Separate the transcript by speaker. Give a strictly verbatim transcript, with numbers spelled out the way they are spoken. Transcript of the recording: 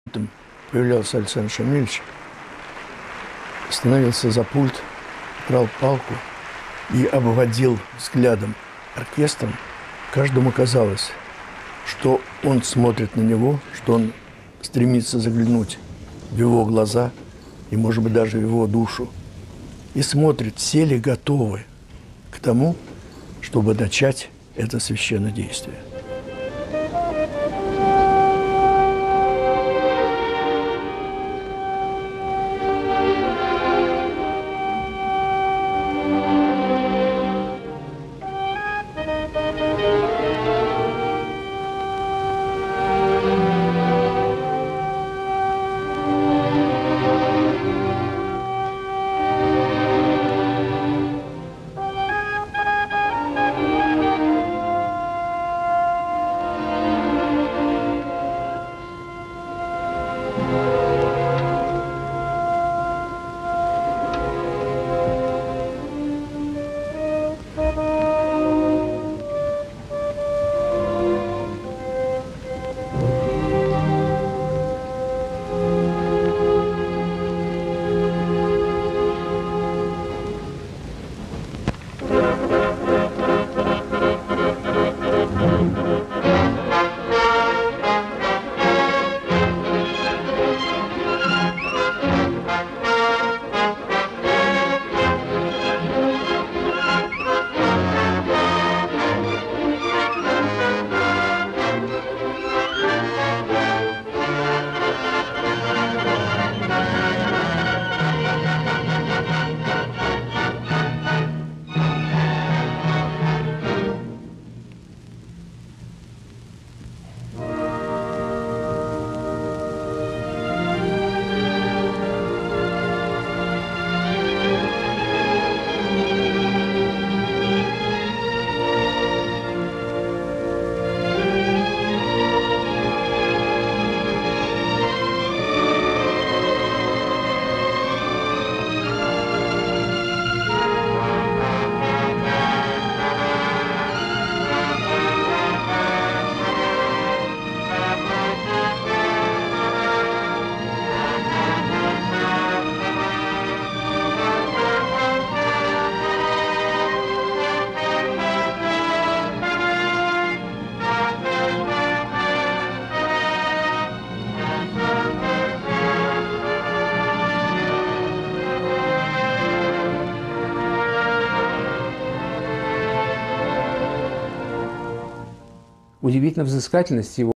Speaker 1: Там появлялся Александр Шамильевич, становился за пульт, брал палку и обводил взглядом оркестром. Каждому казалось, что он смотрит на него, что он стремится заглянуть в его глаза и, может быть, даже в его душу. И смотрит, все ли готовы к тому, чтобы начать это священное действие.
Speaker 2: Удивительна взыскательность его.